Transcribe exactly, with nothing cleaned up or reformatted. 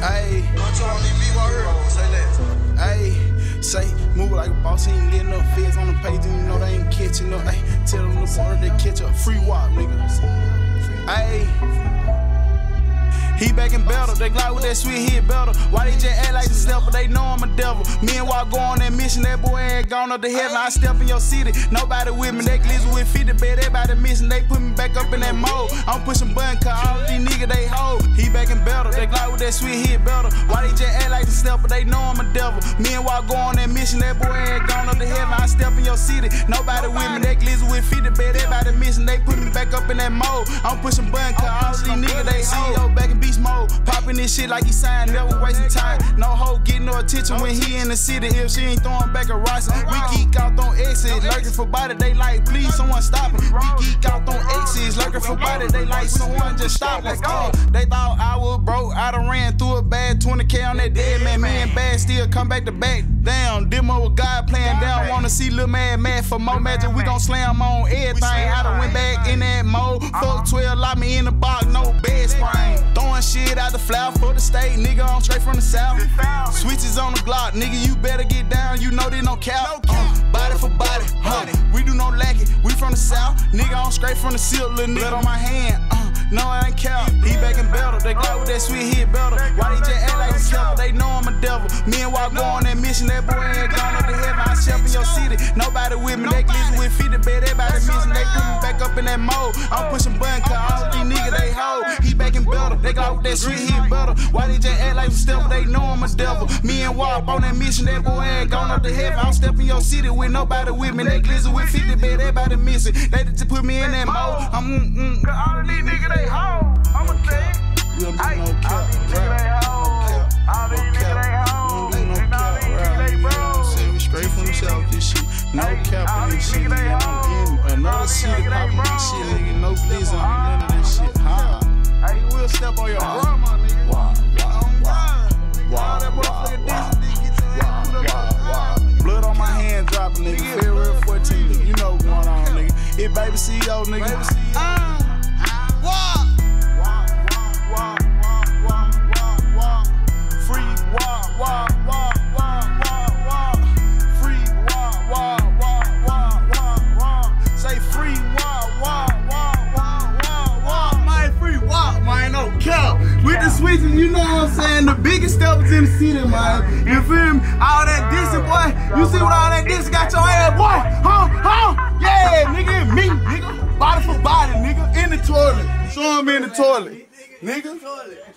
Ayy, ayy, say, move like a boss, he ain't getting no feds on the page, and you know they ain't catching up. Ayy, tell them the border they catch up. Free walk, niggas. Ayy. He back in battle, they glide with that sweet hit better. Why they just act like the step, but they know I'm a devil. Me and Walk go on that mission, that boy ain't gone up to heaven. I step in your city, nobody with me. They glizzy with fifty, bet everybody missing. They put me back up in that mode. I'm pushing button, cause all of these niggas they hold. He back in battle, they glide with that sweet hit better. Why they just act like the step, but they know I'm a devil. Me and Walk go on that mission, that boy ain't gone up to heaven. I step in your city, nobody with me. They glizzy with fifty, bet everybody missing. They put me back up in that mode. I'm pushing button, cause all of these niggas they hold. Back in beast mode, popping this shit like he signed, never wasting time. No hoe getting no attention when he in the city. If she ain't throwing back a rice, we geek out on exit, lurking for body. They like, please, someone stop it. We geek out on exits, lurking for body. They like, someone just stop it. Uh, they thought I was broke, I done ran through a bad twenty K on that dead man. Me and Bad still come back to back down. Demo with God playing down. Wanna see Lil Man mad for more magic. We gon' slam on everything. I done went back in that mode. Fuck twelve, lock me in the box, no bed spring. Throwing shit out the flower for the state, nigga, I'm straight from the south. Switches on the Glock, nigga, you better get down, you know they no cap. Uh, body for body, huh? We do no lacking, we from the south. Nigga, I'm straight from the silk, little nigga on my hand. Uh, no, I ain't cap. He back in battle, they glide with that sweet hit better. Why they just act like a step, they know I'm a devil. Me and Walk go on that mission, that boy ain't gone up to heaven. I step in your city, nobody with me. They glizzy with fifty, bet everybody missing. They put me back up in that mode. I'm pushing button, cause all of these niggas they hold. He back in battle, they glide with that sweet hit better. Why they just act like a step, they know I'm a devil. Me and Walk on that mission, that boy ain't gone up to heaven. I'm stepping your city with nobody with me. They glizzy with fifty, bet everybody missing. They just put me in that mode. I'm mm mm. Cause all of these niggas they hold. I'ma tell you. Ay, no cap, all these niggas they hold. All these niggas they hold. And all these niggas they bro. Say we straight from the south, this shit. No cap in this shit, nigga. I'm in another city popping this shit, nigga. No glizzy on none of that shit. Ha. Hey, you will step on your grandma, nigga. Wow, wow, wow, wow. Blood on my hand dropping, nigga. February fourteenth, nigga. You know what's going on, nigga. It Baby C E O, nigga. Baby C E O. Uh, wow. Wow, wow, wow, wow, wow, wow. Free, wow, wow, wow, wow, wow, wow. Free, wow, wow, wow, wow, wow, wow. Say free, wow, wow, wow, wow, wow, wow. My free, wow, man, no cap. With the switches, you know what I'm saying? The biggest steppers in the city, man. You feel me? All that distance, boy. You see what all that distance got your ass, boy? Huh? Huh? Yeah, nigga, me, nigga. Body for body, nigga. In the toilet. Show him in the toilet, nigga.